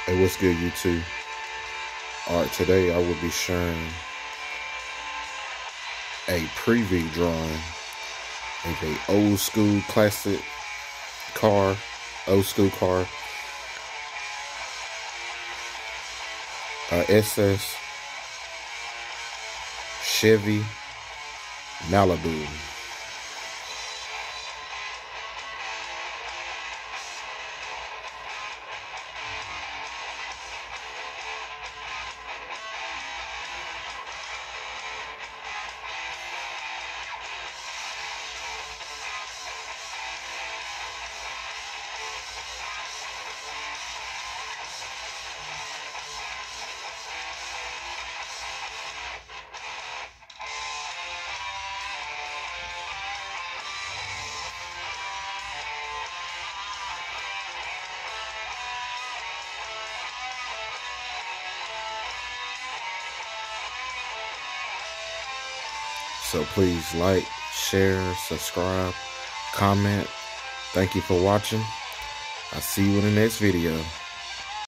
Hey, what's good, YouTube? Alright, today I will be sharing a preview drawing of a old school classic car, SS Chevy Malibu. So please like, share, subscribe, comment. Thank you for watching. I'll see you in the next video.